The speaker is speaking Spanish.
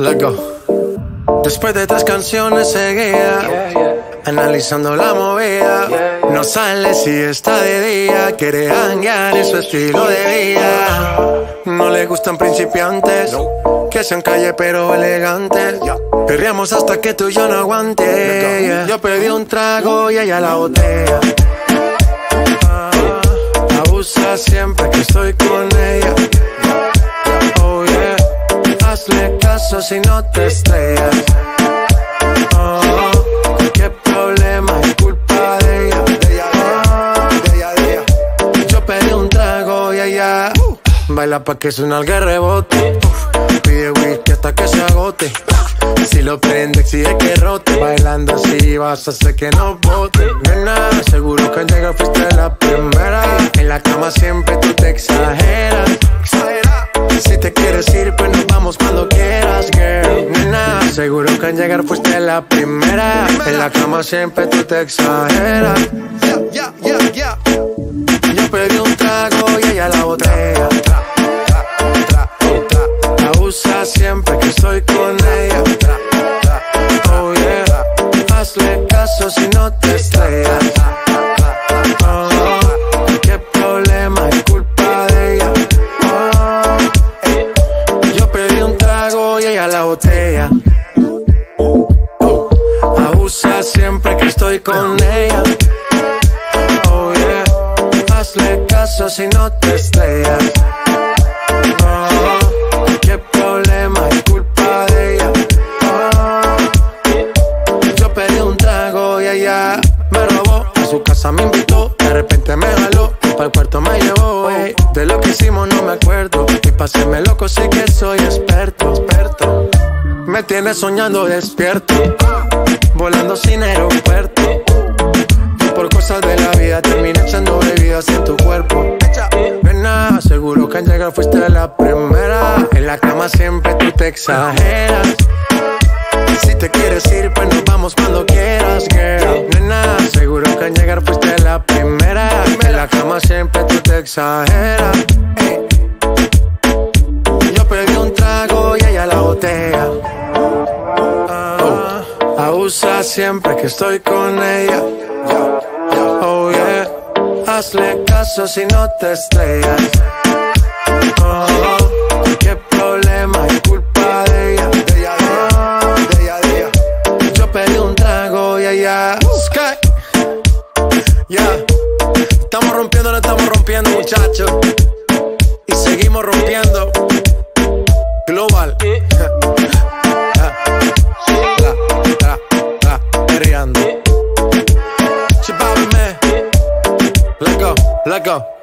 Let's go. Después de 3 canciones seguía, analizando la movida. No sale si está de día, quiere hanguear en su estilo de vida. No le gustan principiantes, que sean calle pero elegantes. Perreamos hasta que tú y yo no aguante. Yo pedí un trago y ella la botella. Abusa siempre que estoy con ella. Oh yeah, hazle caso si no te estrellas. Qué problema es culpa de ella. Yo pedí un trago y ella baila pa' que suena el rebote. Pide whisky hasta que se agote. Si lo prende exige que rote. Bailando así vas a hacer que no bote. Nena, seguro que al llegar fuiste la primera. En la cama siempre tú te exageras. Si te quieres ir, pues nos vamos cuando quieras, girl. Nena, seguro que al llegar fuiste la primera. En la cama siempre tú te exageras. Yo pedí un trago y ella la botella. Abusa siempre que estoy con ella. Oh yeah, hazle caso si no te estrellas. Qué problema es culpa de ella. Yo pedí un trago y ella la botella. Abusa siempre que estoy con ella. Oh yeah, hazle caso si no te estrellas. Qué problema es culpa de ella. Yo pedí un trago y ella me robó. A su casa me invitó, de repente me jaló. Para el cuarto me llevó, de lo que hicimos no me acuerdo. Y pa' hacerme loco sé que soy experto. Me tienes soñando despierto, volando sin aeropuerto. Y por cosas de la vida terminé echando bebidas en tu cuerpo. Nena, seguro que al llegar fuiste la primera. En la cama siempre tú te exageras. Si te quieres ir, pues nos vamos cuando quieras, girl. Nena, seguro que al llegar fuiste la primera. En la cama siempre tú te exageras. Yo pedí un trago y ella la botella. Abusa siempre que estoy con ella. Oh yeah, hazle caso si no te estrellas. Qué problema es culpa de ella. Yo pedí un trago y ella Sky. Yeah, estamos rompiendo, no estamos rompiendo, muchachos. Y seguimos rompiendo. Global. Perreando. Let's go.